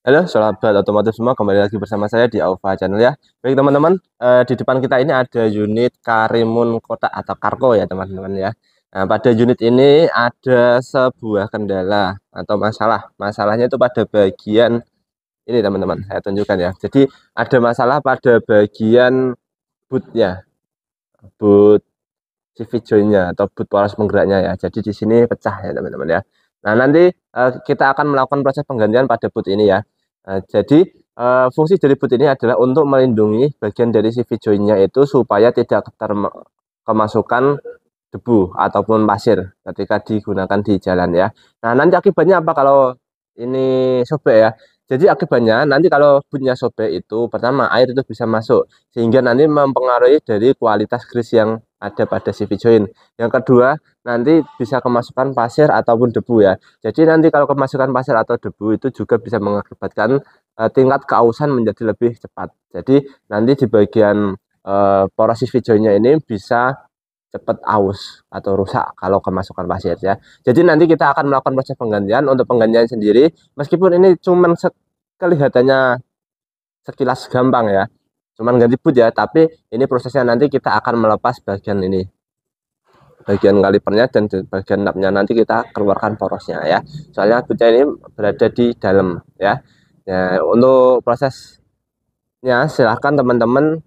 Halo sahabat otomotif semua, kembali lagi bersama saya di Aufa Channel ya. Baik teman-teman, di depan kita ini ada unit Karimun kotak atau Kargo ya teman-teman ya. Nah, pada unit ini ada sebuah kendala atau masalah. Masalahnya itu pada bagian ini teman-teman, saya tunjukkan ya. Jadi ada masalah pada bagian bootnya, boot CV joinnya atau boot poros penggeraknya ya. Jadi di sini pecah ya teman-teman ya. Nah nanti kita akan melakukan proses penggantian pada boot ini ya. Jadi fungsi dari boot ini adalah untuk melindungi bagian dari CV joinnya itu supaya tidak kemasukan debu ataupun pasir ketika digunakan di jalan ya. Nah nanti akibatnya apa kalau ini sobek ya? Jadi akibatnya nanti kalau bootnya sobek itu pertama air itu bisa masuk sehingga nanti mempengaruhi dari kualitas grease yang ada pada CV join. Yang kedua nanti bisa kemasukan pasir ataupun debu ya. Jadi nanti kalau kemasukan pasir atau debu itu juga bisa mengakibatkan tingkat keausan menjadi lebih cepat. Jadi nanti di bagian poros CV joinnya ini bisa cepat aus atau rusak kalau kemasukan pasir ya. Jadi nanti kita akan melakukan proses penggantian. Untuk penggantian sendiri meskipun ini cuman kelihatannya sekilas gampang ya, cuman ganti boot ya, tapi ini prosesnya nanti kita akan melepas bagian ini, bagian kalipernya dan bagian napnya nanti kita keluarkan porosnya ya, soalnya bootnya ini berada di dalam ya. Untuk prosesnya silahkan teman-teman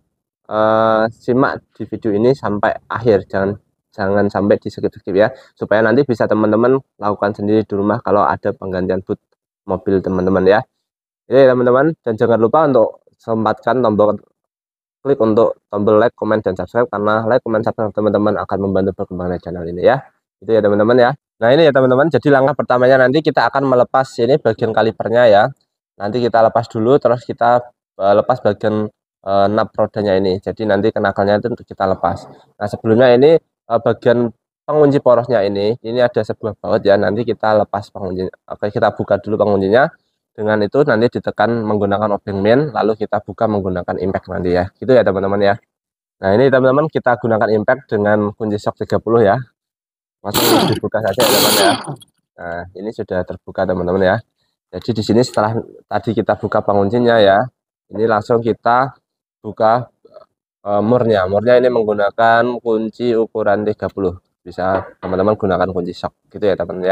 simak di video ini sampai akhir, jangan sampai di skip ya, supaya nanti bisa teman-teman lakukan sendiri di rumah kalau ada penggantian boot mobil teman-teman ya. Jadi teman-teman, dan jangan lupa untuk sempatkan tombol klik untuk tombol like, comment, dan subscribe, karena like, comment, subscribe teman-teman akan membantu perkembangan channel ini ya. Itu ya teman-teman ya. Nah ini ya teman-teman, jadi langkah pertamanya nanti kita akan melepas ini bagian kalipernya ya. Nanti kita lepas dulu, terus kita lepas bagian nap rodanya ini. Jadi nanti kenakalnya itu kita lepas. Nah sebelumnya ini bagian pengunci porosnya ini ada sebuah baut ya. Nanti kita lepas penguncinya. Oke, kita buka dulu penguncinya. Dengan itu nanti ditekan menggunakan obeng main, lalu kita buka menggunakan impact nanti ya. Gitu ya teman-teman ya. Nah ini teman-teman kita gunakan impact dengan kunci shock 30 ya. Langsung dibuka saja ya teman-teman ya. Nah ini sudah terbuka teman-teman ya. Jadi di sini setelah tadi kita buka penguncinya ya, ini langsung kita buka murnya. Murnya ini menggunakan kunci ukuran 30. Bisa teman-teman gunakan kunci shock gitu ya teman-teman ya.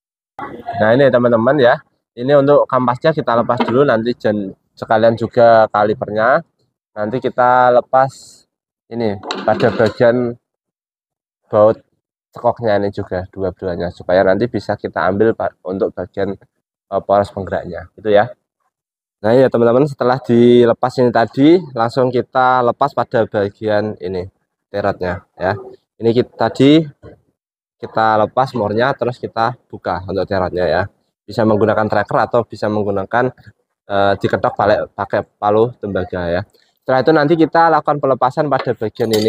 Nah ini teman-teman ya. Ini untuk kampasnya kita lepas dulu, nanti sekalian juga kalipernya. Nanti kita lepas ini pada bagian baut cekoknya ini juga dua-duanya, supaya nanti bisa kita ambil untuk bagian poros penggeraknya gitu ya. Nah ya teman-teman, setelah dilepas ini tadi langsung kita lepas pada bagian ini terotnya ya. Ini tadi kita lepas mornya, terus kita buka untuk terotnya ya. Bisa menggunakan tracker atau bisa menggunakan diketok pakai palu tembaga ya. Setelah itu nanti kita lakukan pelepasan pada bagian ini,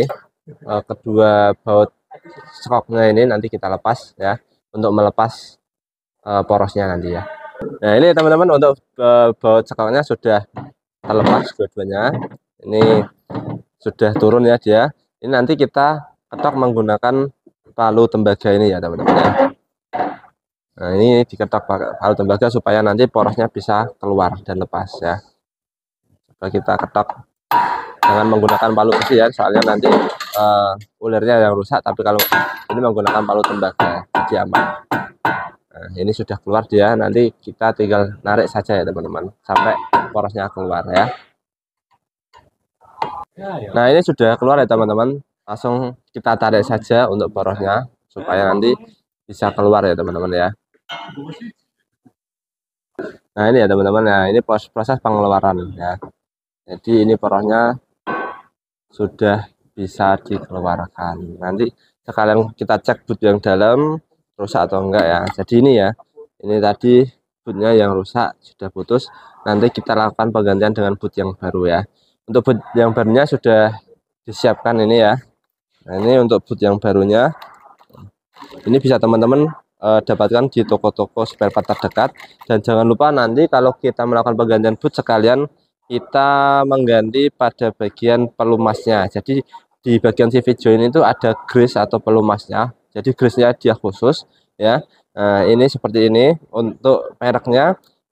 kedua baut skoknya ini nanti kita lepas ya, untuk melepas porosnya nanti ya. Nah ini teman-teman, untuk baut skoknya sudah terlepas dua-duanya, ini sudah turun ya dia. Ini nanti kita ketok menggunakan palu tembaga ini ya teman-teman ya. Nah ini diketok pakai palu tembaga supaya nanti porosnya bisa keluar dan lepas ya. Coba kita ketok, jangan menggunakan palu besi ya, soalnya nanti ulirnya yang rusak, tapi kalau ini menggunakan palu tembaga jadi aman. Nah ini sudah keluar dia, nanti kita tinggal narik saja ya teman-teman sampai porosnya keluar ya. Nah ini sudah keluar ya teman-teman, langsung kita tarik saja untuk porosnya supaya nanti bisa keluar ya teman-teman ya. Nah ini ya teman-teman ya, ini proses pengeluaran ya. Jadi ini porosnya sudah bisa dikeluarkan. Nanti sekalian kita cek boot yang dalam rusak atau enggak ya. Jadi ini ya, ini tadi bootnya yang rusak sudah putus. Nanti kita lakukan penggantian dengan boot yang baru ya. Untuk boot yang barunya sudah disiapkan ini ya. Nah ini untuk boot yang barunya, ini bisa teman-teman dapatkan di toko-toko spare part terdekat. Dan jangan lupa nanti kalau kita melakukan penggantian boot, sekalian kita mengganti pada bagian pelumasnya. Jadi di bagian CV join itu ada grease atau pelumasnya, jadi grease-nya dia khusus ya. Nah ini seperti ini untuk mereknya,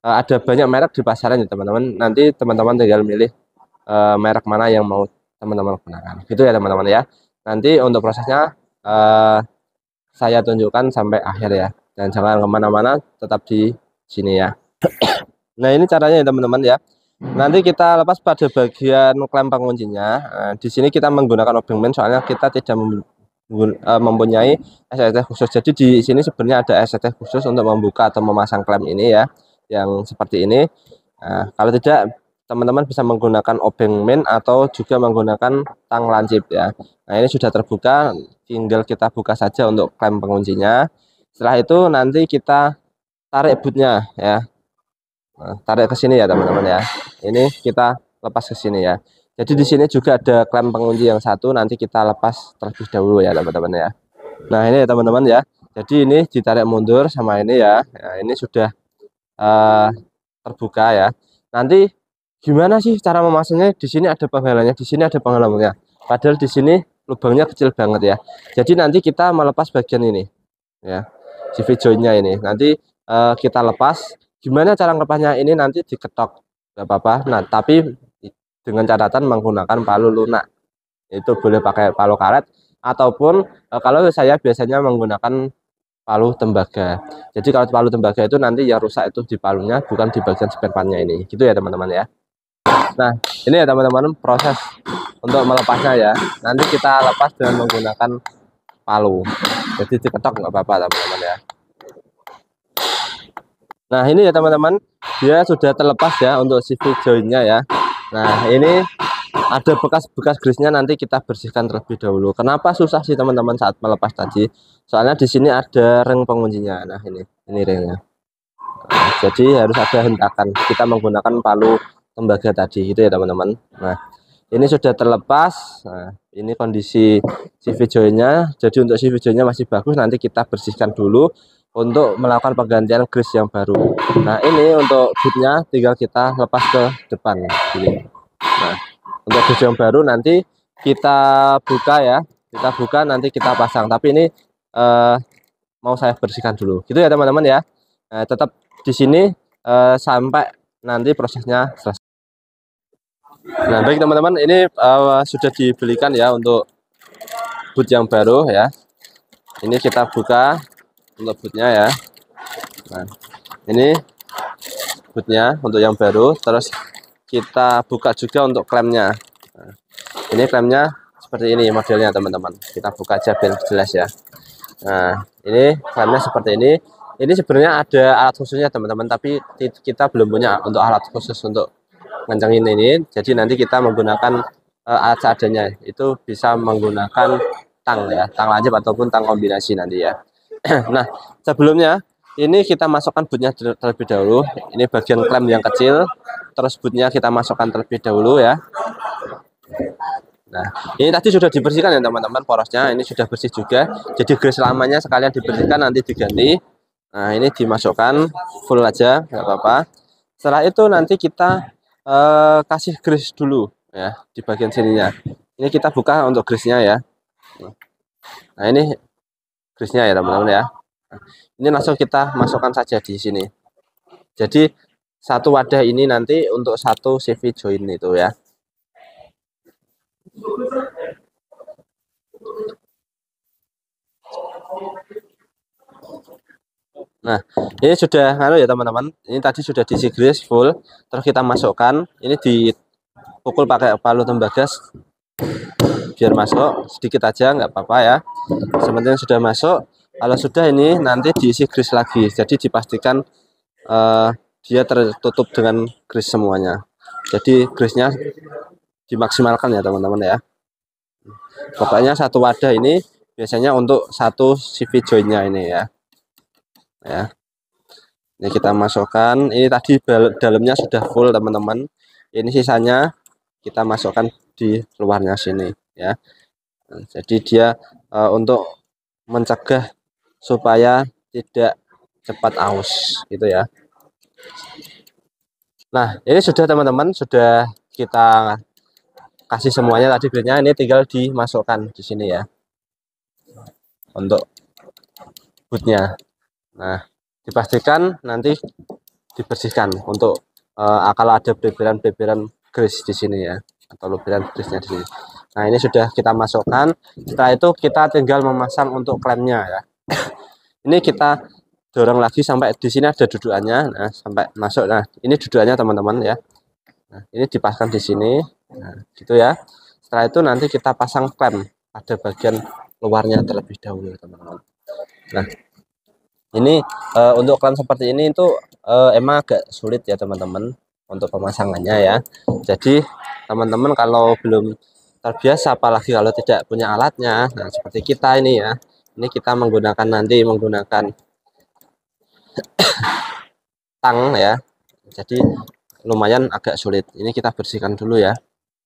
ada banyak merek di pasaran ya teman-teman. Nanti teman-teman tinggal milih merek mana yang mau teman-teman gunakan. Gitu ya teman-teman ya. Nanti untuk prosesnya saya tunjukkan sampai akhir ya. Dan jangan kemana-mana, tetap di sini ya. Nah ini caranya ya teman-teman ya. Nanti kita lepas pada bagian klem penguncinya. Nah, di sini kita menggunakan obeng main soalnya kita tidak mempunyai STT khusus. Jadi di sini sebenarnya ada STT khusus untuk membuka atau memasang klem ini ya, yang seperti ini. Nah, kalau tidak teman-teman bisa menggunakan obeng main atau juga menggunakan tang lancip ya. Nah ini sudah terbuka, tinggal kita buka saja untuk klem penguncinya. Setelah itu nanti kita tarik bootnya ya. Nah, tarik ke sini ya teman-teman ya. Ini kita lepas ke sini ya. Jadi di sini juga ada klem pengunci yang satu, nanti kita lepas terlebih dahulu ya teman-teman ya. Nah ini ya teman-teman ya. Jadi ini ditarik mundur sama ini ya. Nah, ini sudah terbuka ya. Nanti gimana sih cara memasangnya? Di sini ada penghalannya, di sini ada penghalangnya. Padahal di sini lubangnya kecil banget ya. Jadi nanti kita melepas bagian ini ya. CV joinnya ini. Nanti kita lepas. Gimana cara melepasnya? Ini nanti diketok, nggak apa-apa. Nah tapi dengan catatan menggunakan palu lunak. Itu boleh pakai palu karet ataupun kalau saya biasanya menggunakan palu tembaga. Jadi kalau palu tembaga itu nanti yang rusak itu di palunya, bukan di bagian spare partnya ini. Gitu ya teman-teman ya. Nah ini ya teman-teman proses untuk melepasnya ya. Nanti kita lepas dengan menggunakan palu. Jadi diketok nggak apa-apa teman-teman ya. Nah ini ya teman-teman, dia sudah terlepas ya untuk CV joinnya ya. Nah ini ada bekas-bekas grease-nya, nanti kita bersihkan terlebih dahulu. Kenapa susah sih teman-teman saat melepas tadi? Soalnya di sini ada ring penguncinya. Nah ini ringnya. Nah, jadi harus ada hentakan. Kita menggunakan palu tembaga tadi gitu ya teman-teman. Nah ini sudah terlepas. Nah ini kondisi CV joinnya. Jadi untuk CV joinnya masih bagus. Nanti kita bersihkan dulu untuk melakukan penggantian grease yang baru. Nah ini untuk bootnya tinggal kita lepas ke depan gini. Nah untuk grease yang baru nanti kita buka ya, kita buka nanti kita pasang, tapi ini mau saya bersihkan dulu gitu ya teman-teman ya. Nah, tetap di sini sampai nanti prosesnya selesai. Nah baik teman-teman, ini sudah dibelikan ya untuk boot yang baru ya. Ini kita buka untuk bootnya ya. Nah ini bootnya untuk yang baru, terus kita buka juga untuk klemnya. Nah, ini klemnya seperti ini modelnya teman-teman. Kita buka aja biar jelas ya. Nah ini klemnya seperti ini. Ini sebenarnya ada alat khususnya teman-teman, tapi kita belum punya untuk alat khusus untuk ngencengin ini. Jadi nanti kita menggunakan alat seadanya. Itu bisa menggunakan tang ya, tang lancip ataupun tang kombinasi nanti ya. Nah sebelumnya ini kita masukkan bootnya terlebih dahulu. Ini bagian klem yang kecil, terus bootnya kita masukkan terlebih dahulu ya. Nah ini tadi sudah dibersihkan ya teman-teman, porosnya ini sudah bersih juga. Jadi grease lamanya sekalian dibersihkan, nanti diganti. Nah ini dimasukkan full aja nggak apa-apa. Setelah itu nanti kita kasih grease dulu ya di bagian sininya. Ini kita buka untuk grease-nya ya. Nah ini grease-nya ya teman-teman ya. Nah, ini langsung kita masukkan saja di sini. Jadi satu wadah ini nanti untuk satu CV join itu ya. Nah ini sudah ya teman-teman, ini tadi sudah diisi grease full, terus kita masukkan, ini dipukul pakai palu tembaga biar masuk sedikit aja nggak apa-apa ya, sebenarnya sudah masuk. Kalau sudah ini nanti diisi grease lagi, jadi dipastikan dia tertutup dengan grease semuanya, jadi grease-nya dimaksimalkan ya teman-teman ya. Pokoknya satu wadah ini biasanya untuk satu CV joinnya ini ya. Ini kita masukkan, ini tadi dalamnya sudah full teman-teman, ini sisanya kita masukkan di luarnya sini ya. Nah, jadi dia untuk mencegah supaya tidak cepat aus gitu ya. Nah ini sudah teman-teman, sudah kita kasih semuanya tadi grease-nya, ini tinggal dimasukkan di sini ya untuk bootnya. Nah dipastikan nanti dibersihkan untuk kalau ada beberan-beberan grease di sini ya, atau luberan grease-nya di sini. Nah, ini sudah kita masukkan. Setelah itu kita tinggal memasang untuk klemnya ya. Ini kita dorong lagi sampai di sini ada dudukannya. Nah, sampai masuk. Nah, ini dudukannya teman-teman ya. Nah, ini dipasang di sini. Nah, gitu ya. Setelah itu nanti kita pasang klem pada bagian luarnya terlebih dahulu teman-teman. Nah, ini untuk klem seperti ini itu emang agak sulit ya teman-teman untuk pemasangannya ya. Jadi teman-teman kalau belum terbiasa, apalagi kalau tidak punya alatnya, nah seperti kita ini ya, ini kita menggunakan tang ya, jadi lumayan agak sulit. Ini kita bersihkan dulu ya.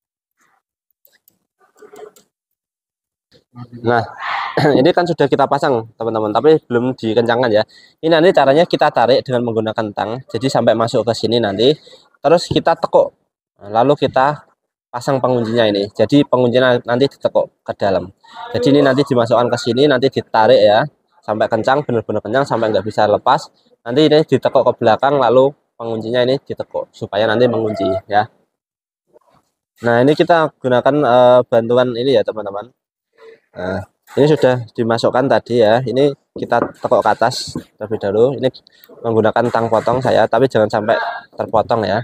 Nah, ini kan sudah kita pasang teman-teman, tapi belum dikencangkan ya. Ini nanti caranya kita tarik dengan menggunakan tang, jadi sampai masuk ke sini nanti, terus kita tekuk, lalu kita pasang penguncinya ini. Jadi penguncinya nanti ditekuk ke dalam. Jadi ini nanti dimasukkan ke sini, nanti ditarik ya sampai kencang, benar-benar kencang sampai nggak bisa lepas. Nanti ini ditekuk ke belakang, lalu penguncinya ini ditekuk supaya nanti mengunci ya. Nah, ini kita gunakan bantuan ini ya teman-teman. Nah, ini sudah dimasukkan tadi ya. Ini kita tekuk ke atas terlebih dahulu. Ini menggunakan tang potong saya, tapi jangan sampai terpotong ya.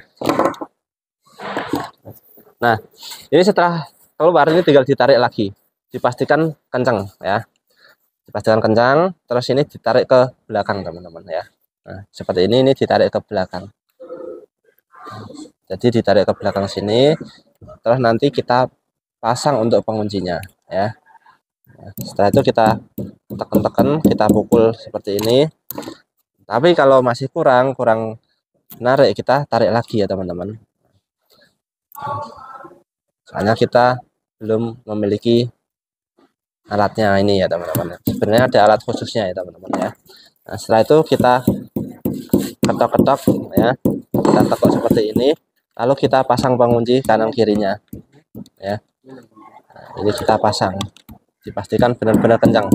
Nah, ini setelah keluar ini tinggal ditarik lagi. Dipastikan kencang ya. Dipastikan kencang, terus ini ditarik ke belakang teman-teman ya. Nah, seperti ini ditarik ke belakang. Jadi ditarik ke belakang sini, terus nanti kita pasang untuk penguncinya ya. Setelah itu kita tekan-tekan, kita pukul seperti ini. Tapi kalau masih kurang menarik, kita tarik lagi ya teman-teman. Soalnya kita belum memiliki alatnya ini ya teman-teman. Sebenarnya ada alat khususnya ya teman-teman ya. Nah, setelah itu kita ketok-ketok ya, kita tekuk seperti ini, lalu kita pasang pengunci kanan kirinya ya. Nah, ini kita pasang, dipastikan benar-benar kencang.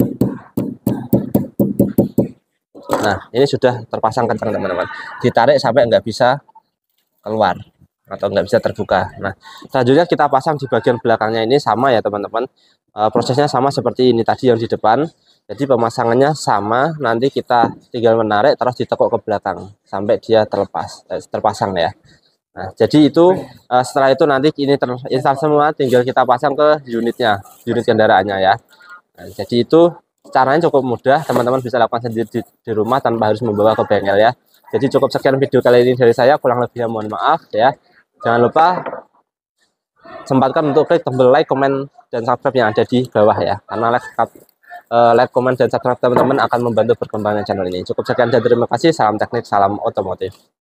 Nah, ini sudah terpasang kencang teman-teman. Ditarik sampai nggak bisa keluar atau nggak bisa terbuka. Nah, selanjutnya kita pasang di bagian belakangnya ini sama ya teman-teman. Prosesnya sama seperti ini tadi yang di depan. Jadi pemasangannya sama, nanti kita tinggal menarik terus ditekuk ke belakang sampai dia terpasang ya. Nah, jadi itu setelah itu nanti ini terinstall semua, tinggal kita pasang ke unit kendaraannya ya. Nah, jadi itu caranya cukup mudah, teman-teman bisa lakukan sendiri di rumah tanpa harus membawa ke bengkel ya. Jadi cukup sekian video kali ini dari saya, kurang lebihnya mohon maaf ya. Jangan lupa sempatkan untuk klik tombol like, komen, dan subscribe yang ada di bawah ya, karena like, komen, dan subscribe teman-teman akan membantu perkembangan channel ini. Cukup sekian dan terima kasih. Salam teknik, salam otomotif.